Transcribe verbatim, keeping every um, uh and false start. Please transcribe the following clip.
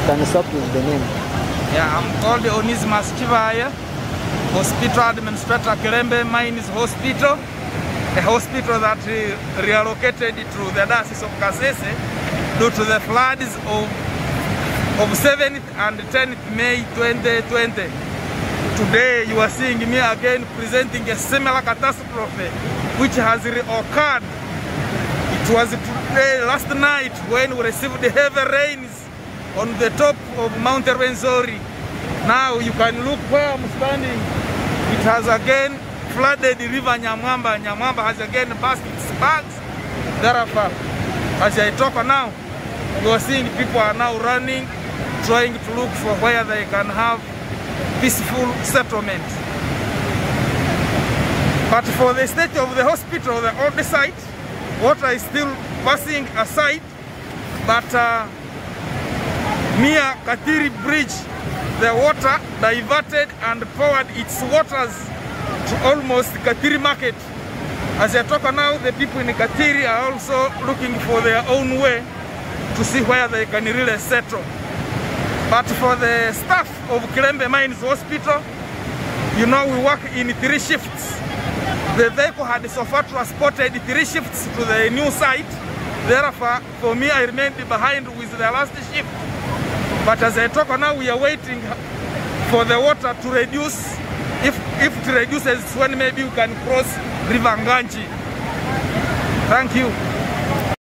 Can you stop with the name? Yeah, I'm called Onesimus Chivaya, Hospital Administrator, Kilembe Mines Hospital, a hospital that re relocated to the Diocese of Kasese due to the floods of, of seventh and tenth May twenty twenty. Today you are seeing me again presenting a similar catastrophe which has reoccurred. It was today, last night, when we received the heavy rains on the top of Mount Rwenzori. Now you can look where I'm standing. It has again flooded the river Nyamwamba. Nyamwamba has again burst its banks. Therefore, as I talk now, you are seeing people are now running, trying to look for where they can have peaceful settlement. But for the state of the hospital, the old site, water is still passing aside, but uh, near Katiri Bridge, the water diverted and poured its waters to almost Katiri Market. As I talk now, the people in Katiri are also looking for their own way to see where they can really settle. But for the staff of Kilembe Mines Hospital, you know, we work in three shifts. The vehicle had so far transported three shifts to the new site. Therefore, for me, I remained behind with the last shift. But as I talk now, we are waiting for the water to reduce. If, if it reduces, when maybe we can cross River Nganji. Thank you.